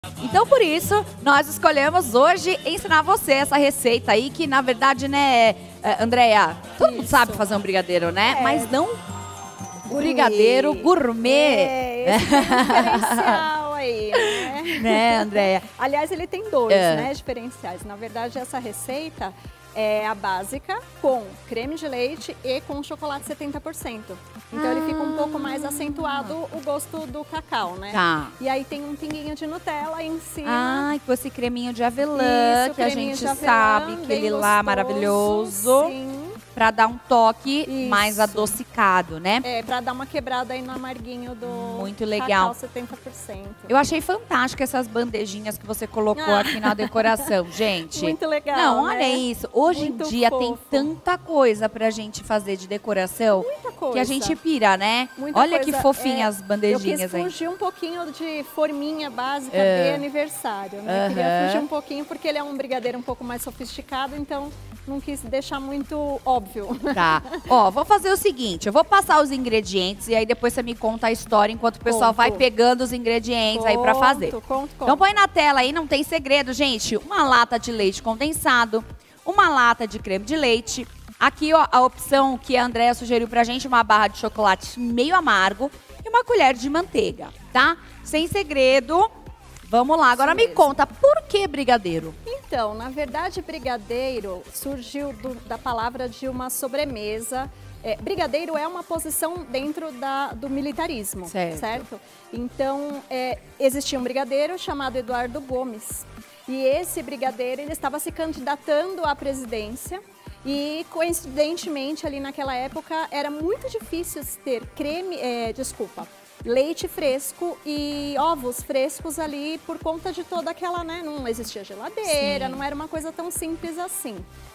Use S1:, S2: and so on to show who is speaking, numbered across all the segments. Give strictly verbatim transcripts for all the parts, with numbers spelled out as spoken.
S1: Então, por isso, nós escolhemos hoje ensinar você essa receita aí, que na verdade, né, Andréia, todo mundo sabe fazer um brigadeiro, né? É. Mas não o brigadeiro gourmet.
S2: É, esse tem um diferencial aí, né?
S1: Né, Andréia?
S2: Aliás, ele tem dois, é. né, diferenciais. Na verdade, essa receita é a básica com creme de leite e com chocolate setenta por cento. Então ah. ele fica um pouco mais acentuado o gosto do cacau, né?
S1: Tá.
S2: E aí tem um pinguinho de Nutella em cima.
S1: Ah, com esse creminho de avelã, Isso, que a gente avelã, sabe que ele gostoso, lá maravilhoso. Sim. Pra dar um toque Isso. mais adocicado, né?
S2: É, pra dar uma quebrada aí no amarguinho do
S1: Muito legal.
S2: cacau setenta por cento.
S1: Eu achei fantástico essas bandejinhas que você colocou ah. aqui na decoração, gente.
S2: Muito legal,
S1: Não,
S2: né?
S1: olha isso. Hoje
S2: Muito
S1: em dia
S2: fofo.
S1: tem tanta coisa pra gente fazer de decoração.
S2: Muita coisa.
S1: Que a gente pira, né?
S2: Muita
S1: olha
S2: coisa.
S1: que fofinhas as
S2: é,
S1: bandejinhas aí.
S2: Eu quis fugir um pouquinho de forminha básica
S1: uh.
S2: de aniversário, né?
S1: Uh -huh.
S2: Queria fugir um pouquinho porque ele é um brigadeiro um pouco mais sofisticado, então não quis deixar muito óbvio.
S1: Tá. Ó, vou fazer o seguinte, eu vou passar os ingredientes e aí depois você me conta a história enquanto o pessoal conto. vai pegando os ingredientes conto, aí pra fazer.
S2: Conto, conto.
S1: Então põe na tela aí, não tem segredo, gente. Uma lata de leite condensado, uma lata de creme de leite. Aqui, ó, a opção que a Andréia sugeriu pra gente, uma barra de chocolate meio amargo e uma colher de manteiga, tá? Sem segredo. Vamos lá, agora me conta, por que brigadeiro?
S2: Então, na verdade, brigadeiro surgiu do, da palavra de uma sobremesa. É, brigadeiro é uma posição dentro da, do militarismo, certo? certo? Então, é, existia um brigadeiro chamado Eduardo Gomes. E esse brigadeiro, ele estava se candidatando à presidência. E, coincidentemente, ali naquela época, era muito difícil ter creme, é, desculpa, leite fresco e ovos frescos ali por conta de toda aquela, né? Não existia geladeira, Sim. não era uma coisa tão simples assim.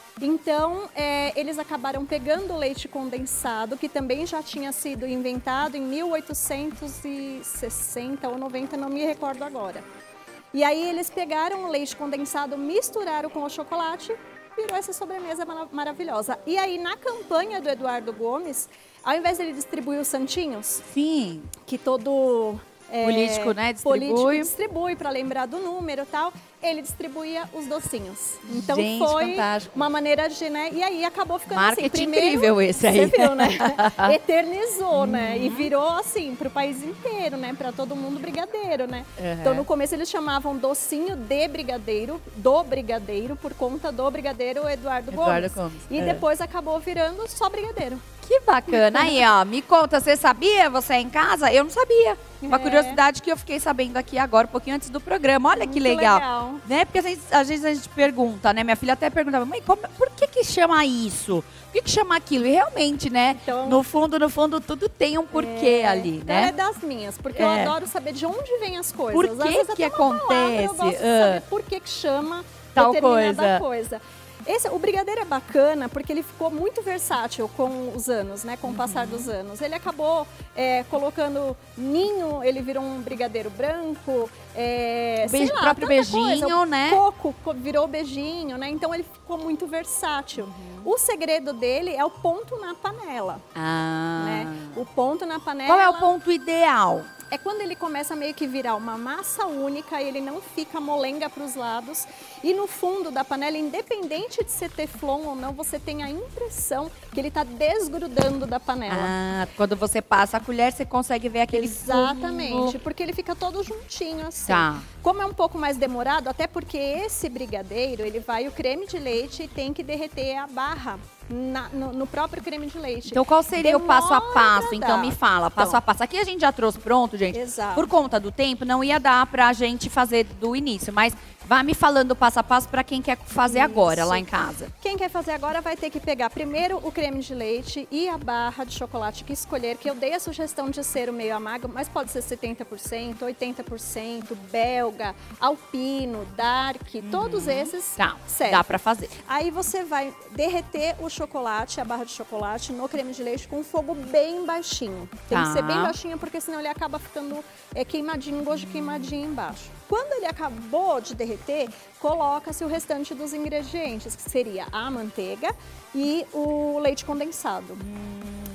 S2: Então, é, eles acabaram pegando o leite condensado, que também já tinha sido inventado em mil oitocentos e sessenta ou noventa, não me recordo agora. E aí eles pegaram o leite condensado, misturaram com o chocolate, virou essa sobremesa maravilhosa. E aí, na campanha do Eduardo Gomes, ao invés dele distribuir os santinhos,
S1: Sim.
S2: que todo é,
S1: político, né, distribui,
S2: político distribui para lembrar do número e tal, ele distribuía os docinhos. Então
S1: Gente,
S2: foi
S1: fantástico.
S2: uma maneira de, né, e aí acabou ficando
S1: Marketing
S2: assim. Primeiro,
S1: incrível esse aí.
S2: Você viu, né? Eternizou, uhum. né? E virou assim para o país inteiro, né? Para todo mundo brigadeiro, né? Uhum. Então no começo eles chamavam docinho de brigadeiro, do brigadeiro, por conta do brigadeiro Eduardo,
S1: Eduardo
S2: Gomes.
S1: Gomes.
S2: E é. depois acabou virando só brigadeiro.
S1: Que bacana. Aí, ó, me conta, você sabia? Você é em casa? Eu não sabia. Uma
S2: é.
S1: curiosidade que eu fiquei sabendo aqui agora, um pouquinho antes do programa. Olha
S2: Muito
S1: que legal.
S2: legal.
S1: Né? Porque às vezes, às vezes a gente pergunta, né? Minha filha até perguntava, mãe, como, por que que chama isso? Por que que chama aquilo? E realmente, né? Então, no fundo, no fundo, tudo tem um porquê
S2: é,
S1: ali,
S2: então
S1: né?
S2: é das minhas, porque
S1: é.
S2: eu adoro saber de onde vêm as coisas.
S1: Por que
S2: vezes,
S1: que
S2: até uma
S1: acontece?
S2: Palavra, eu gosto de saber por que que chama
S1: tal
S2: determinada
S1: coisa.
S2: coisa. Esse, o brigadeiro é bacana porque ele ficou muito versátil com os anos, né? Com o passar uhum. dos anos. Ele acabou é, colocando ninho, ele virou um brigadeiro branco. É,
S1: o beijo,
S2: lá,
S1: próprio beijinho,
S2: coisa.
S1: né?
S2: O coco virou beijinho, né? Então ele ficou muito versátil. Uhum. O segredo dele é o ponto na panela.
S1: Ah.
S2: Né? O ponto na panela.
S1: Qual é o ponto ideal?
S2: É quando ele começa a meio que virar uma massa única e ele não fica molenga para os lados. E no fundo da panela, independente de ser teflon ou não, você tem a impressão que ele está desgrudando da panela.
S1: Ah, quando você passa a colher, você consegue ver aquele
S2: Exatamente,
S1: fundo.
S2: Porque ele fica todo juntinho assim.
S1: Tá.
S2: Como é um pouco mais demorado, até porque esse brigadeiro, ele vai o creme de leite e tem que derreter a barra. Na, no, no próprio creme de leite.
S1: Então qual seria Demora o passo a passo? Então me fala, passo
S2: então,
S1: a passo. Aqui a gente já trouxe pronto, gente.
S2: Exato.
S1: Por conta do tempo, não ia dar pra gente fazer do início, mas vá me falando passo a passo para quem quer fazer Isso. agora lá em casa.
S2: Quem quer fazer agora vai ter que pegar primeiro o creme de leite e a barra de chocolate que escolher, que eu dei a sugestão de ser o meio amargo, mas pode ser setenta por cento, oitenta por cento, belga, alpino, dark, uhum. todos esses
S1: tá.
S2: servem.
S1: Dá para fazer.
S2: Aí você vai derreter o chocolate, a barra de chocolate no creme de leite com fogo bem baixinho. Tem
S1: tá.
S2: que ser bem baixinho porque senão ele acaba ficando é, queimadinho, gosto de queimadinho embaixo. Quando ele acabou de derreter, coloca-se o restante dos ingredientes, que seria a manteiga e o leite condensado.
S1: Hum.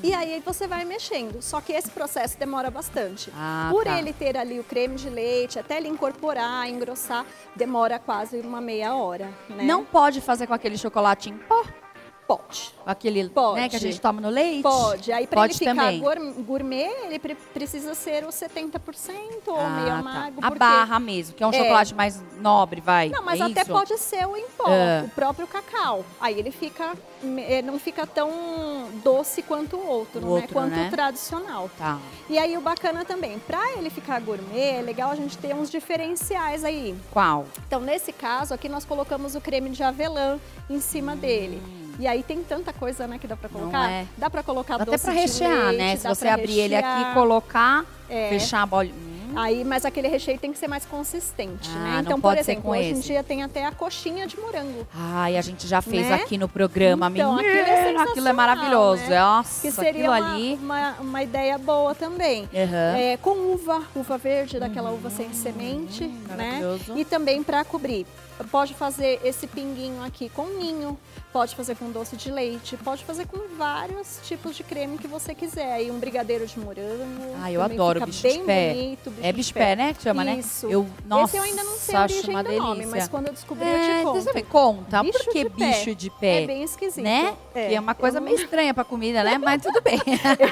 S2: E aí você vai mexendo. Só que esse processo demora bastante.
S1: Ah,
S2: Por
S1: tá.
S2: ele ter ali o creme de leite, até ele incorporar, engrossar, demora quase uma meia hora, né?
S1: Não pode fazer com aquele chocolate em pó?
S2: Pode.
S1: Aquele,
S2: Pode.
S1: né, que a gente toma no leite?
S2: Pode. Aí para ele
S1: Pode
S2: ficar
S1: também.
S2: gour- gourmet, ele pre- precisa ser o setenta por cento ou meio
S1: Ah,
S2: amargo.
S1: tá. A
S2: porque-
S1: barra mesmo, que é um
S2: É.
S1: chocolate mais nobre, vai.
S2: Não, mas
S1: é
S2: até
S1: isso?
S2: pode ser o em pó,
S1: Ah.
S2: o próprio cacau. Aí ele fica, eh, não fica tão doce quanto o outro,
S1: O
S2: né?
S1: outro,
S2: Quanto
S1: né?
S2: o tradicional.
S1: Tá.
S2: E aí o bacana também, para ele ficar gourmet, é legal a gente ter uns diferenciais aí.
S1: Qual?
S2: Então, nesse caso, aqui nós colocamos o creme de avelã em cima dele. E aí tem tanta coisa, né, que dá pra colocar.
S1: é?
S2: Dá pra colocar
S1: Dá até
S2: doce
S1: pra
S2: de
S1: rechear,
S2: leite,
S1: né? Se
S2: dá
S1: você
S2: pra
S1: abrir ele aqui,
S2: rechear.
S1: colocar,
S2: É.
S1: fechar a bola. Hum,
S2: Aí, mas aquele recheio tem que ser mais consistente,
S1: Ah,
S2: né?
S1: não
S2: Então,
S1: pode
S2: por
S1: ser
S2: exemplo,
S1: com
S2: hoje em
S1: esse.
S2: dia tem até a coxinha de morango.
S1: Ai, a gente já fez
S2: Né?
S1: aqui no programa,
S2: Então,
S1: menina.
S2: aquilo é sensacional,
S1: Aquilo é maravilhoso.
S2: né?
S1: Nossa,
S2: Que seria
S1: aquilo
S2: uma,
S1: ali.
S2: uma, uma ideia boa também.
S1: Aham.
S2: É, com uva, uva verde, daquela uva sem semente, né?
S1: maravilhoso.
S2: E também para cobrir. Pode fazer esse pinguinho aqui com ninho, pode fazer com doce de leite, pode fazer com vários tipos de creme que você quiser. Aí um brigadeiro de morango.
S1: Ah, eu
S2: também
S1: adoro
S2: fica
S1: bicho
S2: bem
S1: de pé.
S2: bonito, bicho
S1: É bicho de pé, né? Que chama,
S2: Isso.
S1: né? Eu, nossa,
S2: Esse eu ainda não sei a
S1: acho
S2: origem
S1: uma
S2: do
S1: delícia.
S2: nome, mas quando eu descobri
S1: é,
S2: eu te conto.
S1: Você vê, conta.
S2: Bicho
S1: Por que
S2: de pé.
S1: bicho de pé?
S2: É bem esquisito.
S1: Né? Que é uma coisa
S2: eu
S1: meio estranha pra comida, né? Mas tudo bem.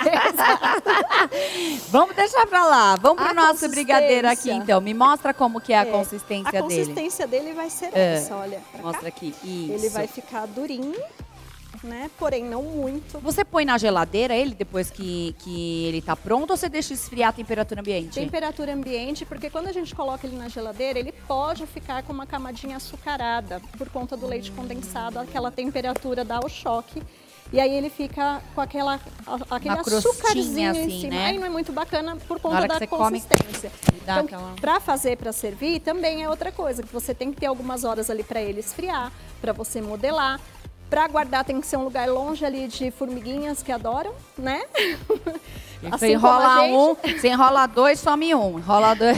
S1: Vamos deixar pra lá. Vamos pro
S2: A
S1: nosso brigadeiro aqui,
S2: consistência.
S1: então. Me mostra como que é a
S2: É,
S1: consistência
S2: A
S1: dele.
S2: consistência dele vai ser
S1: É.
S2: essa, olha. pra cá.
S1: Mostra aqui. Isso.
S2: Ele vai ficar durinho, né? Porém, não muito.
S1: Você põe na geladeira ele depois que, que ele tá pronto ou você deixa esfriar a temperatura ambiente?
S2: Temperatura ambiente, porque quando a gente coloca ele na geladeira, ele pode ficar com uma camadinha açucarada por conta do leite condensado, aquela temperatura dá o choque. E aí ele fica com aquela, a- aquele
S1: Uma crostinha,
S2: açucarzinho
S1: assim,
S2: em cima.
S1: né?
S2: Aí não é muito bacana por
S1: Na
S2: conta
S1: hora que
S2: da
S1: você come,
S2: consistência.
S1: dá
S2: Então,
S1: aquela-
S2: para fazer, para servir, também é outra coisa, que você tem que ter algumas horas ali para ele esfriar, para você modelar. Para guardar tem que ser um lugar longe ali de formiguinhas que adoram, né?
S1: Você
S2: Assim
S1: enrola
S2: como a
S1: um, você enrola dois, some um. Enrola dois.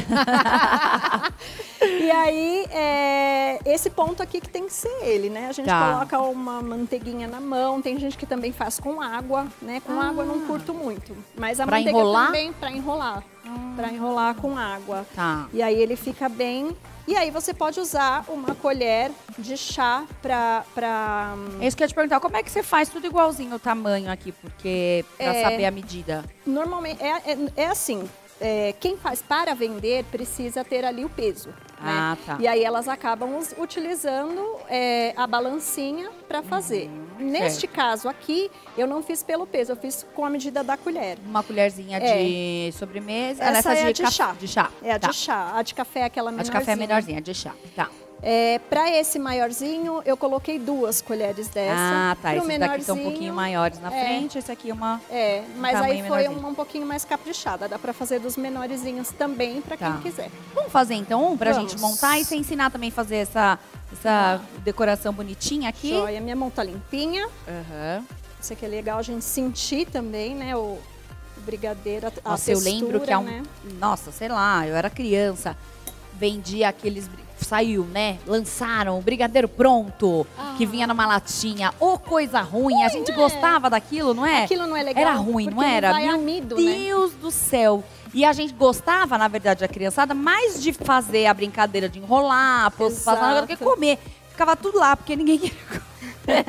S2: E aí, é, esse ponto aqui que tem que ser ele, né? A gente
S1: Tá.
S2: coloca uma manteiguinha na mão, tem gente que também faz com água, né? Com
S1: Ah.
S2: água eu não curto muito, mas a
S1: Pra
S2: manteiga
S1: enrolar?
S2: também para enrolar, para enrolar com água.
S1: Tá.
S2: E aí ele fica bem. E aí você pode usar uma colher de chá para para
S1: É isso que eu ia te perguntar. Como é que você faz tudo igualzinho o tamanho aqui? Porque pra
S2: É.
S1: saber a medida.
S2: normalmente é, é, é assim. É, quem faz para vender precisa ter ali o peso.
S1: Ah,
S2: né?
S1: tá.
S2: E aí elas acabam us- utilizando é, a balancinha para fazer. Neste
S1: certo.
S2: caso aqui, eu não fiz pelo peso, eu fiz com a medida da colher.
S1: Uma colherzinha de sobremesa.
S2: Essa
S1: Essa
S2: é a de
S1: ca-
S2: chá.
S1: De chá.
S2: É a
S1: tá.
S2: de chá. A de café é aquela
S1: A
S2: menorzinha.
S1: de café é menorzinha, a de chá. Tá.
S2: É, para esse maiorzinho, eu coloquei duas colheres dessa.
S1: Ah, tá.
S2: Pro
S1: Esses daqui são um
S2: menorzinho,
S1: pouquinho maiores na
S2: é.
S1: frente. Esse aqui é uma...
S2: É, mas aí
S1: tamanho
S2: foi
S1: menorzinho.
S2: uma um pouquinho mais caprichada. Dá para fazer dos menorzinhos também, para
S1: Tá.
S2: quem quiser.
S1: Vamos fazer então um pra
S2: Vamos.
S1: gente montar e você ensinar também a fazer essa, essa decoração bonitinha aqui?
S2: Joia, minha mão tá limpinha.
S1: Aham.
S2: Isso aqui é legal a gente sentir também, né, o, o brigadeiro, a, a
S1: Nossa, eu
S2: textura,
S1: lembro que há um...
S2: né?
S1: Nossa, sei lá, eu era criança, vendia aqueles... bri- Saiu, né? Lançaram o brigadeiro pronto,
S2: Ah.
S1: que vinha numa latinha. Ô, coisa ruim, a gente gostava daquilo, não é?
S2: Aquilo não é legal.
S1: Era ruim, não
S2: porque ele
S1: era?
S2: vai
S1: Meu
S2: amido, né?
S1: Deus do céu. E a gente gostava, na verdade, a criançada, mais de fazer a brincadeira de enrolar, pôr- passar do que
S2: Exato.
S1: comer. Ficava tudo lá, porque ninguém queria comer.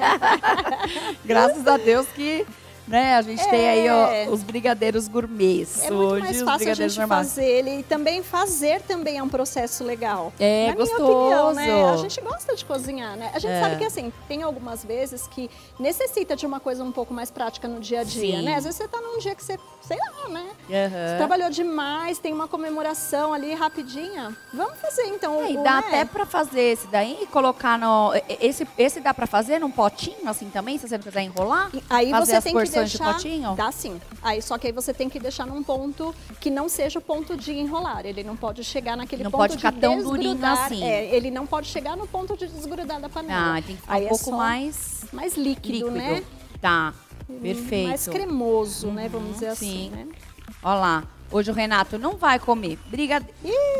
S1: Graças a Deus que, né, a gente tem aí ó,
S2: É.
S1: os brigadeiros gourmets.
S2: É muito
S1: hoje,
S2: mais
S1: os
S2: fácil a
S1: brigadeiros
S2: gente
S1: normais.
S2: fazer ele e também fazer também é um processo legal.
S1: É,
S2: Na
S1: gostoso.
S2: minha opinião, né? A gente gosta de cozinhar, né? A gente
S1: É.
S2: sabe que assim, tem algumas vezes que necessita de uma coisa um pouco mais prática no dia a dia,
S1: Sim.
S2: né? Às vezes você tá num dia que você, sei lá, né? Você
S1: Aham.
S2: trabalhou demais, tem uma comemoração ali rapidinha. Vamos fazer então.
S1: É, e
S2: o-
S1: dá
S2: né?
S1: até pra fazer esse daí e colocar no... Esse, esse dá pra fazer num potinho assim também, se você não quiser enrolar?
S2: E aí
S1: fazer
S2: você
S1: as
S2: tem que
S1: porções de
S2: deixar,
S1: potinho?
S2: dá sim. Aí só que aí você tem que deixar num ponto que não seja o ponto de enrolar. Ele não pode chegar naquele
S1: Não
S2: ponto
S1: pode
S2: de
S1: ficar tão durinho
S2: desgrudar.
S1: assim.
S2: É, ele não pode chegar no ponto de desgrudar da panela.
S1: Ah, tem que ficar
S2: Aí
S1: um
S2: é
S1: pouco
S2: só
S1: mais
S2: mais líquido,
S1: líquido.
S2: né?
S1: Tá, perfeito.
S2: Mais cremoso, né? Vamos dizer
S1: sim.
S2: assim, né?
S1: Olha lá. Hoje o Renato não vai comer. Brigadeiro.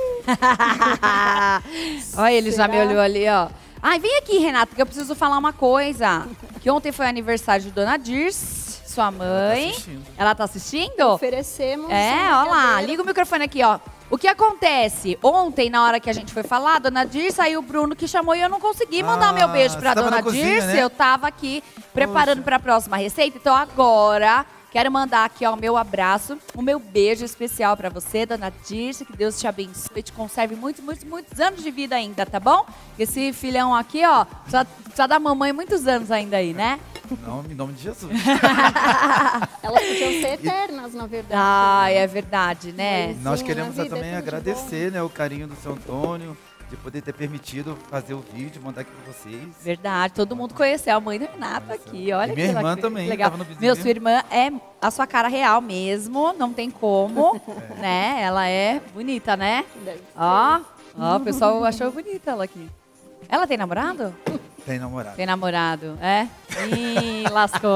S1: Olha, ele já me
S2: Será?
S1: olhou ali, ó. Ai, vem aqui, Renato, que eu preciso falar uma coisa. Que ontem foi aniversário de Dona Dirce, Sua mãe.
S3: Ela tá assistindo.
S1: Ela tá assistindo?
S2: Oferecemos.
S1: É,
S2: um
S1: ó lá.
S2: brigadeiro.
S1: Liga o microfone aqui, ó. O que acontece? Ontem, na hora que a gente foi falar, dona Dirce, aí o Bruno que chamou e eu não consegui mandar
S3: Ah,
S1: meu beijo pra
S3: você tava
S1: dona
S3: na cozinha,
S1: Dirce.
S3: né?
S1: Eu tava aqui preparando pra próxima receita. Então agora, quero mandar aqui, ó, o meu abraço, o meu beijo especial pra você, dona Dirce. Que Deus te abençoe e te conserve muitos, muitos, muitos anos de vida ainda, tá bom? Esse filhão aqui, ó, precisa, precisa da mamãe muitos anos ainda aí, né?
S3: Não, em nome de Jesus.
S2: Elas podiam ser eternas, na verdade.
S1: Ah,
S2: né?
S1: é verdade, né?
S2: Mas-
S3: Nós
S2: Sim,
S3: queremos
S2: na vida
S3: também
S2: é tudo de
S3: agradecer, né, o carinho do seu Antônio, de poder ter permitido fazer o vídeo, mandar aqui pra vocês.
S1: Verdade, todo mundo conheceu a mãe do Renato aqui, olha
S3: E minha
S1: que
S3: irmã
S1: le-
S3: também,
S1: legal.
S3: tava no vídeo
S1: Meu,
S3: mesmo.
S1: sua irmã é a sua cara real mesmo, não tem como, né? Ela é bonita, né?
S2: Deve ser.
S1: Ó, ó, o pessoal achou bonita ela aqui. Ela tem namorado?
S3: Tem namorado.
S1: Tem namorado, é? Ih, lascou.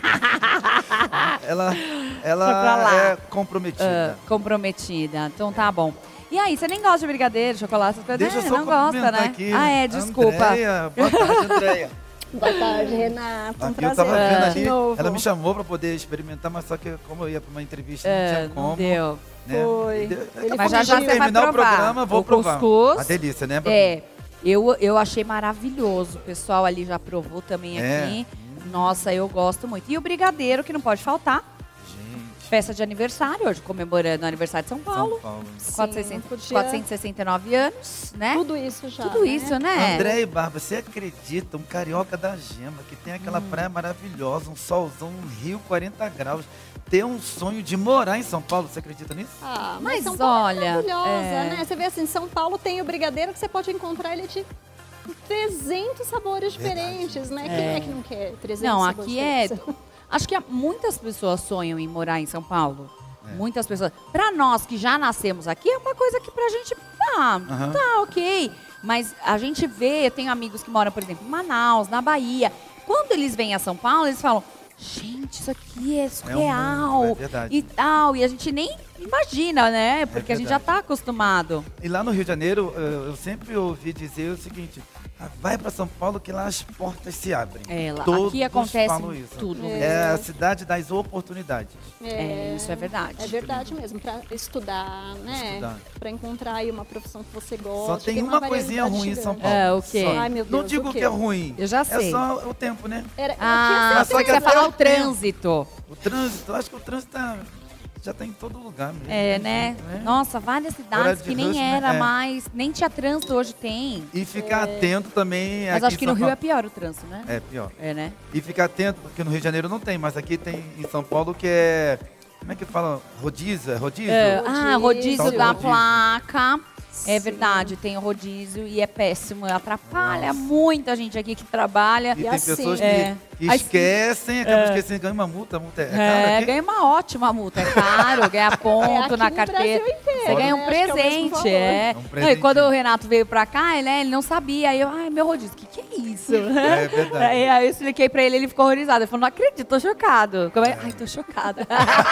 S3: Ela,
S1: Foi pra
S3: ela
S1: lá.
S3: é comprometida.
S1: Ah, comprometida, então tá bom. E aí, você nem gosta de brigadeiro, chocolate, essas coisas?
S3: Deixa eu
S1: né?
S3: só
S1: Não gosta,
S3: cumprimentar
S1: né?
S3: aqui.
S1: Ah, é, desculpa.
S3: Andréia, boa tarde, Andréia.
S2: Boa tarde, Renato. Um
S3: Aqui eu
S2: prazer
S3: tava vendo
S2: de
S3: ali,
S2: novo.
S3: ela me chamou pra poder experimentar, mas só que como eu ia pra uma entrevista, não
S1: É,
S3: tinha como.
S1: não deu.
S3: Né?
S2: Foi.
S3: Deu- daqui a
S2: Ele
S1: Mas
S3: pouco
S1: já
S3: a
S1: já
S3: gente
S1: você vai
S3: terminar o
S1: provar.
S3: programa, vou
S1: O
S3: provar.
S1: cuscuz.
S3: Uma delícia, né, Babi?
S1: É, eu, eu achei maravilhoso. O pessoal ali já provou também
S3: É.
S1: aqui. Nossa, eu gosto muito. E o brigadeiro, que não pode faltar.
S3: Gente,
S1: Festa de aniversário, hoje comemorando o aniversário de São Paulo.
S3: São Paulo.
S2: Sim,
S1: quatrocentos,
S2: não podia-
S1: quatrocentos e sessenta e nove anos, né?
S2: Tudo isso já.
S1: Tudo
S2: né?
S1: isso, né?
S3: André e Barba, você acredita? Um carioca da Gema, que tem aquela
S1: Hum.
S3: praia maravilhosa, um solzão, um rio quarenta graus, ter um sonho de morar em São Paulo, você acredita nisso?
S2: Ah, mas,
S1: Mas
S2: São Paulo
S1: olha,
S2: é maravilhosa,
S1: é.
S2: né? Você vê assim, São Paulo tem o brigadeiro que você pode encontrar ele de trezentos sabores
S3: Verdade.
S2: diferentes, né?
S1: É.
S2: Quem é que não quer trezentos
S1: Não,
S2: sabores
S1: aqui é.
S2: diferentes?
S1: Acho que há- muitas pessoas sonham em morar em São Paulo.
S3: É.
S1: Muitas pessoas. Pra nós que já nascemos aqui, é uma coisa que pra gente. Ah,
S3: Aham.
S1: tá, ok. Mas a gente vê, eu tenho amigos que moram, por exemplo, em Manaus, na Bahia. Quando eles vêm a São Paulo, eles falam: gente, isso aqui é surreal.
S3: mundo, é verdade.
S1: E tal. E a gente nem imagina, né? Porque a gente já
S3: verdade.
S1: tá acostumado.
S3: E lá no Rio de Janeiro, eu, eu sempre ouvi dizer o seguinte, ah, vai para São Paulo que lá as portas se abrem.
S1: É, lá-
S3: Todos
S1: aqui acontece
S3: falam isso.
S1: tudo.
S2: É.
S3: É a cidade das oportunidades.
S1: É, isso é verdade.
S2: É verdade mesmo, para estudar, né?
S3: Estudar.
S2: Para encontrar aí uma profissão que você gosta.
S3: Só tem
S2: que
S3: uma
S2: uma
S3: coisinha
S2: variedade
S3: ruim em São
S2: grande.
S3: Paulo.
S1: É, o quê?
S3: Só.
S2: Ai, meu Deus,
S3: Não digo
S2: o quê?
S3: que é ruim.
S1: Eu já sei.
S3: É só o tempo, né?
S2: Era, eu
S1: Ah,
S2: tinha
S3: Mas só
S1: você
S3: que
S1: quer
S3: até
S1: falar
S3: o
S1: o trânsito.
S3: O trânsito, eu acho que o trânsito tá, já tá em todo lugar mesmo.
S1: É, né?
S3: É.
S1: Nossa, várias cidades
S3: Horário de
S1: que nem
S3: rush, né?
S1: era
S3: É.
S1: mais, nem tinha trânsito hoje tem.
S3: E ficar atento também.
S1: Mas
S3: aqui
S1: acho
S3: em
S1: que no
S3: São
S1: Rio é
S3: Paulo.
S1: pior o trânsito, né?
S3: É pior.
S1: É, né?
S3: E ficar atento, porque no Rio de Janeiro não tem, mas aqui tem em São Paulo que é. Como é que fala? Rodízio? É rodízio?
S1: É, ah, rodízio
S3: Tal de
S1: da
S3: rodízio.
S1: placa. É
S2: Sim.
S1: verdade, tem o rodízio e é péssimo. Atrapalha muita gente aqui que trabalha.
S3: E
S2: E
S3: tem
S2: assim,
S3: pessoas que,
S1: é.
S3: que
S1: Aí-
S3: esquecem, acabam esquecendo, ganham uma multa, a multa é, é cara
S1: É,
S3: aqui?
S1: ganha uma ótima multa, é caro, ganha ponto
S2: É, aqui
S1: na
S2: no
S1: carteira.
S2: Brasil inteiro,
S1: Você ganha um
S2: né? Acho que é o mesmo
S1: presente,
S2: valor.
S1: é.
S3: É um
S1: Não, e
S3: presentinho.
S1: quando o Renato veio pra cá, ele, né, ele não sabia. Aí eu, ai, meu rodízio, o que, que é isso?
S3: É verdade.
S1: Aí, aí eu expliquei pra ele, ele ficou horrorizado. Ele falou, não acredito, tô chocado. Como é? Ai, tô chocada.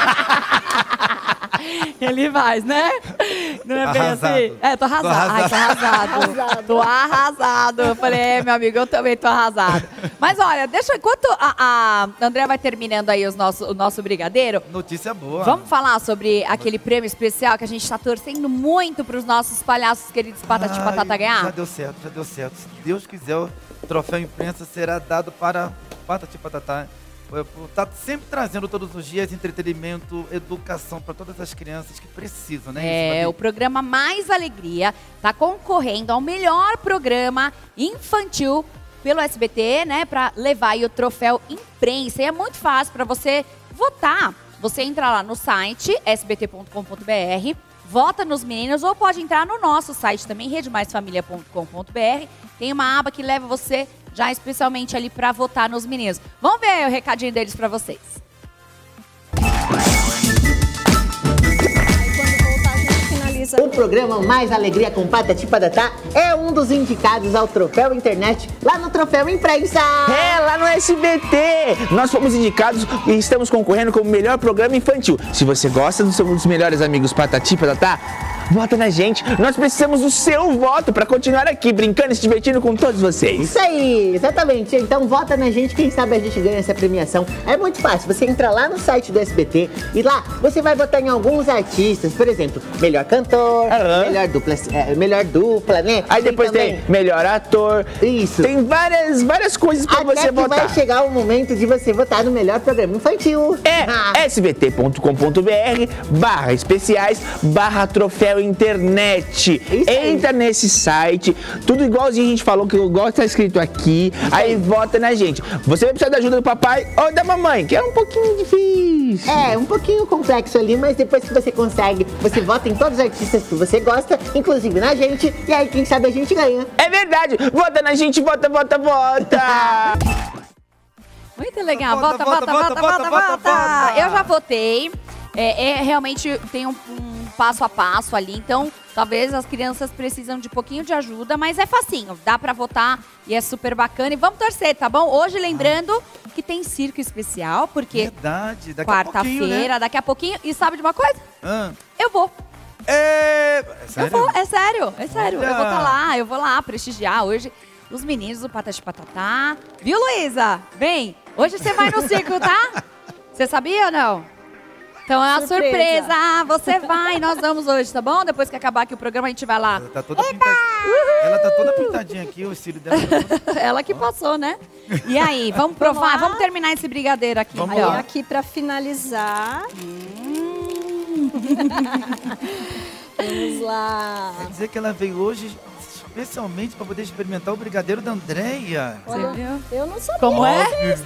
S1: Ele faz, né? Não é bem
S3: Arrasado.
S1: assim? É, tô arrasado.
S3: Tô
S1: Ai, tô arrasado.
S2: Arrasado.
S1: Tô arrasado. Eu falei, é, meu amigo, eu também tô arrasado. Mas olha, deixa, enquanto a, a André vai terminando aí os nosso, o nosso brigadeiro,
S3: Notícia boa.
S1: vamos falar sobre aquele prêmio especial que a gente tá torcendo muito pros nossos palhaços queridos Patati e
S3: Ai,
S1: Patata
S3: Já
S1: ganhar?
S3: deu certo, já deu certo. Se Deus quiser, o troféu imprensa será dado para Patati e Patatá. Tá sempre trazendo todos os dias entretenimento, educação para todas as crianças que precisam, né?
S1: É,
S3: Isso,
S1: o programa Mais Alegria tá concorrendo ao melhor programa infantil pelo S B T, né, para levar aí o troféu imprensa. E é muito fácil para você votar. Você entra lá no site s b t ponto com ponto b r, vota nos meninos, ou pode entrar no nosso site também, rede mais família ponto com ponto b r. Tem uma aba que leva você já especialmente ali para votar nos meninos. Vamos ver aí o recadinho deles para vocês.
S2: Aí quando voltar a gente finaliza.
S4: O programa Mais Alegria com Patati e Patatá é um dos indicados ao Troféu Internet lá no Troféu Imprensa.
S5: É, lá no S B T! Nós fomos indicados e estamos concorrendo como melhor programa infantil. Se você gosta dos seus melhores amigos Patati e Patatá, vota na gente. Nós precisamos do seu voto para continuar aqui brincando e se divertindo com todos vocês.
S4: Isso aí, exatamente. Então vota na gente, quem sabe a gente ganha essa premiação. É muito fácil, você entra lá no site do S B T e lá você vai votar em alguns artistas, por exemplo, melhor cantor, uhum. melhor, dupla, é, melhor dupla, né?
S5: Aí tem depois também... tem melhor ator.
S4: Isso.
S5: Tem várias, várias coisas pra
S4: Até
S5: você
S4: que
S5: votar.
S4: vai chegar o momento de você votar no melhor programa infantil.
S5: É
S4: ah.
S5: s b t ponto com ponto b r barra especiais barra troféu internet. Entra nesse site, tudo igualzinho a gente falou, que igual tá escrito aqui, aí vota na gente. Você vai precisar da ajuda do papai ou da mamãe, que é um pouquinho difícil.
S4: É, um pouquinho complexo ali, mas depois que você consegue, você vota em todos os artistas que você gosta, inclusive na gente, e aí quem sabe a gente ganha.
S5: É verdade, vota na gente, vota, vota, vota!
S1: Muito legal, vota, vota, vota, vota, vota, vota, vota. Eu já votei, é, é realmente tem um, um passo a passo ali, então talvez as crianças precisam de um pouquinho de ajuda, mas é facinho, dá pra votar e é super bacana. E vamos torcer, tá bom? Hoje, lembrando ah. que tem circo especial, porque
S3: verdade, daqui a pouquinho,
S1: quarta-feira, né? daqui a pouquinho. E sabe de uma coisa?
S3: Ah.
S1: Eu vou.
S3: É... é sério?
S1: Eu vou, é sério, é sério.
S3: Olha.
S1: Eu vou estar lá, eu vou lá prestigiar hoje os meninos do Patati Patatá. Viu, Luísa? Vem, hoje você vai no circo, tá? Você sabia ou não? Então é uma surpresa. surpresa. Você vai, nós vamos hoje, tá bom? Depois que acabar aqui o programa, a gente vai lá.
S3: Ela tá toda, pinta... Ela tá toda pintadinha aqui, o cílio dela.
S1: Ela que passou, né? E aí, vamos provar? Vamos terminar esse brigadeiro aqui.
S2: Vamos
S1: então.
S2: lá. Aqui pra finalizar. Hum. Vamos lá.
S3: Quer dizer que ela veio hoje especialmente para poder experimentar o brigadeiro da Andréia.
S2: Olha, viu? Eu não sabia.
S1: Como é?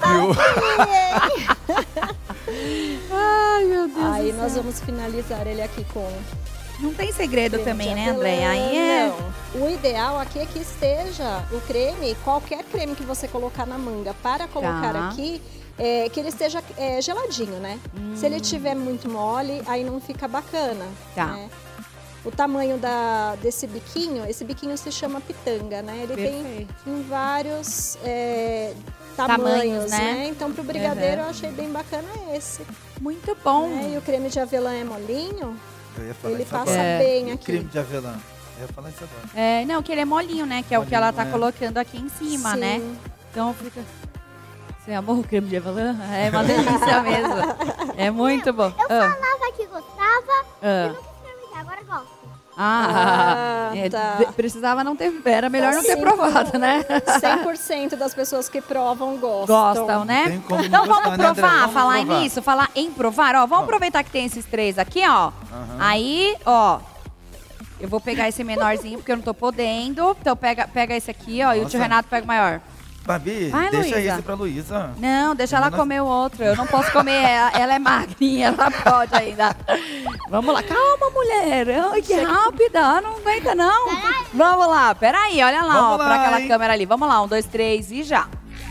S2: Ai, meu Deus. Aí nós vamos finalizar ele aqui com...
S1: Não tem segredo
S2: creme
S1: também, né,
S2: avelã.
S1: Andréia? Aí é...
S2: Não. O ideal aqui é que esteja o creme, qualquer creme que você colocar na manga para colocar
S1: tá.
S2: aqui, é, que ele esteja é, geladinho, né? Hum. Se ele estiver muito mole, aí não fica bacana.
S1: Tá.
S2: Né? O tamanho da, desse biquinho, esse biquinho se chama pitanga, né? Ele
S1: Perfeito.
S2: tem em vários é, tamanhos,
S1: Tamanhos, né?
S2: né? Então, pro brigadeiro,
S1: Uhum.
S2: eu achei bem bacana esse.
S1: Muito bom.
S2: Né? E o creme de avelã é molinho,
S3: Eu ia falar
S2: ele
S3: isso
S2: passa
S3: agora.
S1: É.
S2: bem
S3: E
S2: aqui.
S3: creme de avelã. Eu ia falar isso agora.
S1: É, não, que ele é molinho, né? Que é o que
S3: Molinho,
S1: ela tá
S3: né?
S1: colocando aqui em cima,
S2: Sim.
S1: né? Então fica... Você amou o creme de avelã? É uma delícia mesmo. É muito bom.
S6: Eu
S1: Ah.
S6: falava que gostava
S1: Ah.
S6: e nunca experimentei, agora gosto.
S1: Ah,
S2: Ah,
S1: é,
S2: tá.
S1: de- precisava não ter... Era melhor não ter
S2: Sim,
S1: provado, né?
S2: cem por cento das pessoas que provam gostam.
S1: Gostam, né?
S3: Tem como não
S1: Então
S3: gostar,
S1: vamos
S3: né, André?
S1: provar,
S3: Vamos
S1: falar
S3: provar.
S1: nisso, falar em provar. Ó, vamos
S3: Vamos.
S1: aproveitar que tem esses três aqui, ó.
S3: Aham.
S1: Aí, ó, eu vou pegar esse menorzinho porque eu não tô podendo. Então pega, pega esse aqui, ó, e o tio
S3: Nossa.
S1: Renato pega o maior.
S3: Babi,
S1: Vai,
S3: deixa
S1: Luísa.
S3: esse pra Luísa.
S1: Não, deixa ela
S3: Menor-
S1: comer o outro. Eu não posso comer, ela, ela é magrinha, ela pode ainda. Vamos lá, calma, mulher. Ai, que rápida, não aguenta não. Vamos lá, peraí, olha lá,
S3: Vamos
S1: ó,
S3: lá,
S1: pra aquela
S3: hein?
S1: câmera ali. Vamos lá, um, dois, três e já.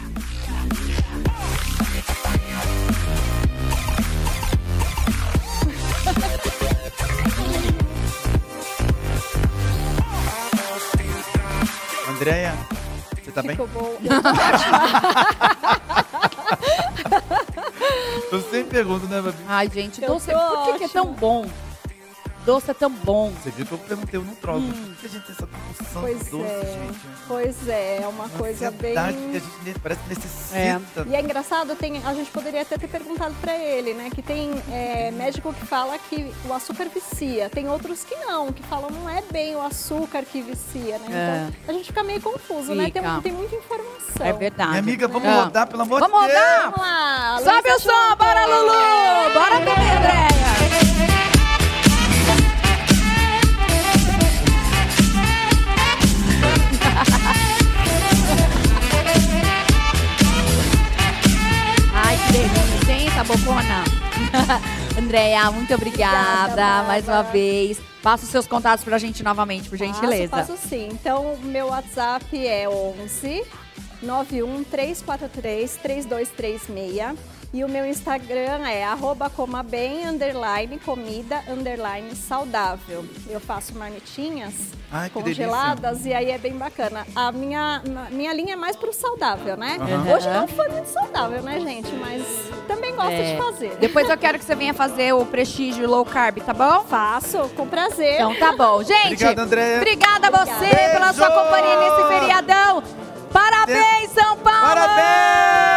S3: Andréia, você tá bem?
S2: Ficou bom.
S3: Eu sempre pergunto, né, Babi?
S1: Ai, gente,
S2: Eu
S1: doce,
S2: tô
S1: por que, que é tão
S2: ótima.
S1: bom? Doce é tão bom.
S3: Você viu que eu perguntei, eu não troco.
S1: Hum.
S3: Por que a gente tem essa compulsão
S2: Pois
S3: de doce,
S2: é,
S3: gente?
S2: pois é, é uma coisa bem...
S3: Ansiedade que a gente ne- parece que necessita.
S2: E é engraçado, tem, a gente poderia até ter perguntado pra ele, né? Que tem é, médico que fala que o açúcar vicia. Tem outros que não, que falam não é bem o açúcar que vicia, né?
S1: É.
S2: Então a gente fica meio confuso, né? Tem,
S1: Fica.
S2: tem muita informação.
S1: É verdade.
S3: Minha amiga, vamos
S1: Ah.
S3: rodar, pelo amor
S1: Vamos
S3: de Deus.
S1: rodar?
S2: Vamos lá,
S1: Sobe o
S2: Luísa
S1: som,
S2: Chão.
S1: bora, Lulu! Bora comer, Andréia! Ai, que delícia, hein, essa bocona? Andréia, muito obrigada,
S2: Obrigada,
S1: mais uma
S2: Bárbara.
S1: vez. Passa os seus contatos pra gente novamente, por gentileza.
S2: Passo, passo sim. Então, o meu WhatsApp é onze nove um três quatro três três dois três seis e o meu Instagram é arroba comabem, underline, comida, underline, saudável. Eu faço marmitinhas
S3: Ai, que
S2: congeladas e aí é bem bacana. A minha, na- minha linha é mais pro saudável, né?
S3: Aham.
S2: Hoje não foi muito saudável, né, gente? Mas também gosto
S1: É.
S2: de fazer.
S1: Depois eu quero que você venha fazer o Prestígio Low Carb, tá bom?
S2: Faço, com prazer.
S1: Então tá bom. Gente,
S3: Obrigado, Andréia.
S1: obrigada a você
S3: Beijo.
S1: pela sua companhia nesse feriadão. Parabéns, São Paulo!
S3: Parabéns!